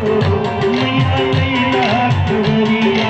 मैया लैला खबरिया।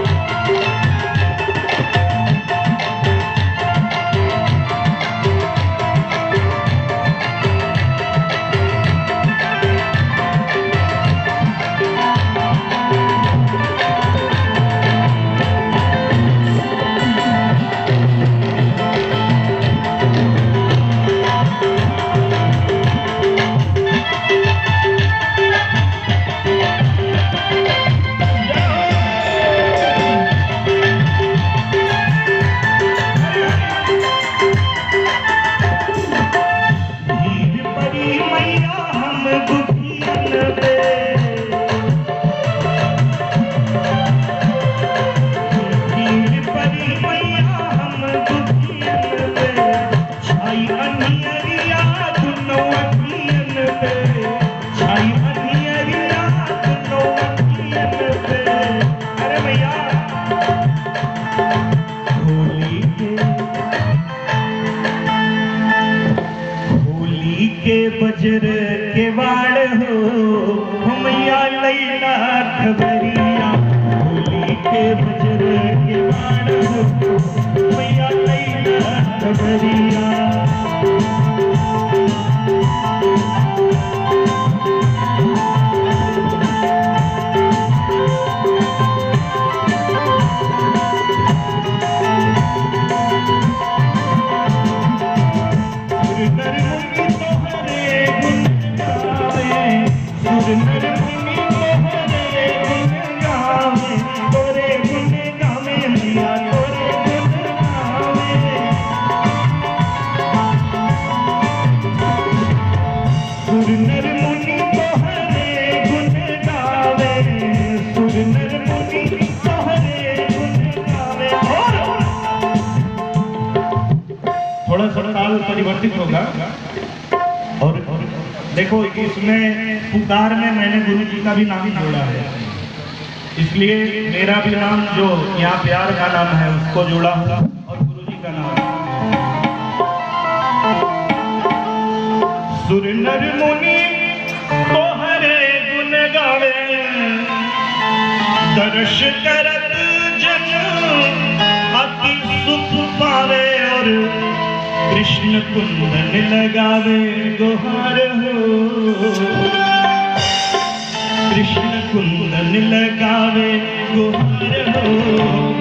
के बजर के वाड़ हो मैया लैला खबरिया। होली के बजर के वाड़ हो मैया लैला खबरिया। थोड़ा सा ताल परिवर्तित होगा। और देखो इसमें पुकार में मैंने गुरु जी का भी नाम जोड़ा है, इसलिए मेरा भी नाम जो यहाँ प्यार का नाम है उसको जोड़ा हुआ और गुरु जी का नाम। सुर नर मुनि तोहरे गुण गावे, दर्श करत जन अति सुख पावे। और कृष्ण कुंदन लगावे गुहार हो, कृष्ण कुंदन लगावे गुहार हो।